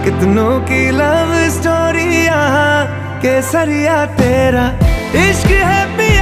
कितनों की love story यहाँ केसरिया तेरा इश्क है